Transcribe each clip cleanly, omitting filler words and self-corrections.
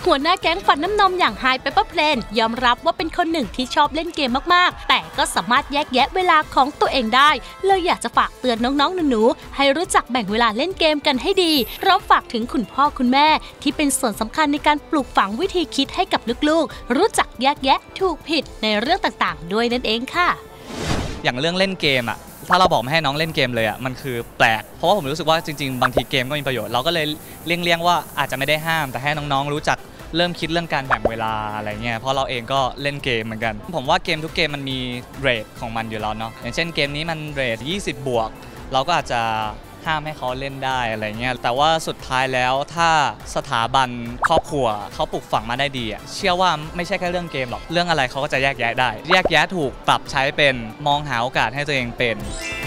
หัวหน้าแก๊งฟันน้ำนมอย่างไฮเปเปอร์เพลนยอมรับว่าเป็นคนหนึ่งที่ชอบเล่นเกมมากๆแต่ก็สามารถแยกแยะเวลาของตัวเองได้เลยอยากจะฝากเตือนน้องๆหนูๆให้รู้จักแบ่งเวลาเล่นเกมกันให้ดีพร้อมฝากถึงคุณพ่อคุณแม่ที่เป็นส่วนสำคัญในการปลูกฝังวิธีคิดให้กับลูกๆรู้จักแยกแยะถูกผิดในเรื่องต่างๆด้วยนั่นเองค่ะอย่างเรื่องเล่นเกมถ้าเราบอกไม่ให้น้องเล่นเกมเลยมันคือแปลกเพราะว่าผมรู้สึกว่าจริงๆบางทีเกมก็มีประโยชน์เราก็เลยเลี่ยงว่าอาจจะไม่ได้ห้ามแต่ให้น้องๆรู้จักเริ่มคิดเรื่องการแบ่งเวลาอะไรเงี้ยเพราะเราเองก็เล่นเกมเหมือนกันผมว่าเกมทุกเกมมันมีเรทของมันอยู่แล้วเนาะอย่างเช่นเกมนี้มันเรท20 บวกเราก็อาจจะห้ามให้เขาเล่นได้อะไรเงี้ยแต่ว่าสุดท้ายแล้วถ้าสถาบันครอบครัวเขาปลูกฝังมาได้ดีเชื่อว่าไม่ใช่แค่เรื่องเกมหรอกเรื่องอะไรเขาก็จะแยกแยะได้แยกแยะถูกปรับใช้เป็นมองหาโอกาสให้ตัวเองเป็น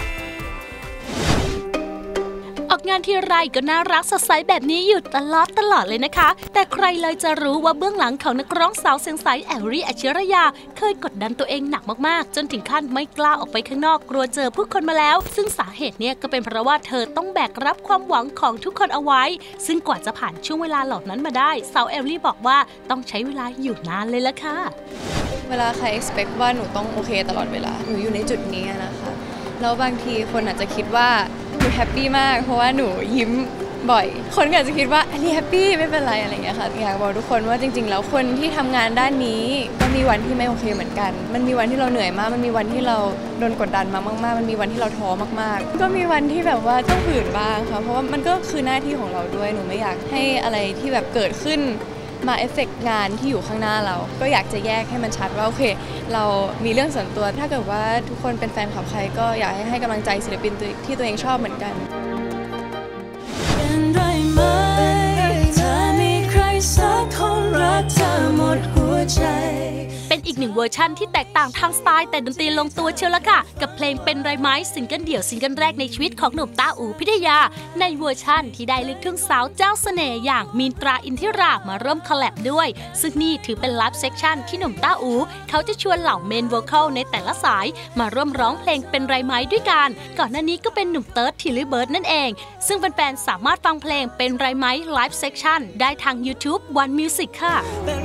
ออกงานที่ไรก็น่ารักสดใสแบบนี้อยู่ตลอดเลยนะคะแต่ใครเลยจะรู้ว่าเบื้องหลังของนักร้องสาวเสียงใสแอลลี่ อัจฉริยาเคยกดดันตัวเองหนักมากๆจนถึงขั้นไม่กล้าออกไปข้างนอกกลัวเจอผู้คนมาแล้วซึ่งสาเหตุเนี่ยก็เป็นเพราะว่าเธอต้องแบกรับความหวังของทุกคนเอาไว้ซึ่งกว่าจะผ่านช่วงเวลาเหล่านั้นมาได้สาวแอลลี่บอกว่าต้องใช้เวลาอยู่นานเลยละค่ะเวลาใคร expect ว่าหนูต้องโอเคตลอดเวลาหนูอยู่ในจุดนี้นะคะแล้วบางทีคนอาจจะคิดว่าหนูแฮปปี้มากเพราะว่าหนูยิ้มบ่อยคนก็อาจจะคิดว่าอันนี้แฮปปี้ไม่เป็นไรอะไรเงี้ยค่ะอยากบอกทุกคนว่าจริงๆแล้วคนที่ทำงานด้านนี้ก็มีวันที่ไม่โอเคเหมือนกันมันมีวันที่เราเหนื่อยมากมันมีวันที่เราโดนกดดันมามากๆมันมีวันที่เราท้อมากๆก็มีวันที่แบบว่าต้องฝืนบ้างค่ะเพราะว่ามันก็คือหน้าที่ของเราด้วยหนูไม่อยากให้อะไรที่แบบเกิดขึ้นมาเอฟเฟกต์งานที่อยู่ข้างหน้าเราก็อยากจะแยกให้มันชัดว่าโอเคเรามีเรื่องส่วนตัวถ้าเกิดว่าทุกคนเป็นแฟนคลับใครก็อยากให้กำลังใจศิลปินที่ตัวเองชอบเหมือนกันเป็นไรไหมถ้ามีใครสักคนรักเธอหมดหัวใจเป็นอีกหนึ่งเวอร์ชั่นที่แตกต่างทางสไตล์แต่ดนตรีลงตัวเชียวละค่ะกับเพลงเป็นไรไหมซิงเกิลเดี่ยวซิงเกิลแรกในชีวิตของหนุ่มต้าอู่พิทยาในเวอร์ชั่นที่ได้ลูกทุ่งสาวเจ้าเสน่ห์อย่างมีนตราอินทิรามาร่วมคอลแลบด้วยซึ่งนี่ถือเป็นไลฟ์เซสชั่นที่หนุ่มต้าอู่เขาจะชวนเหล่าเมนโวคอลในแต่ละสายมาร่วมร้องเพลงเป็นไรไหมด้วยกันก่อนหน้านี้ก็เป็นหนุ่มเติร์ดทิลลี่เบิร์ดนั่นเองซึ่งแฟนๆสามารถฟังเพลงเป็นไรไหมไลฟ์เซสชั่นได้ทาง YouTube One Music ค่ะ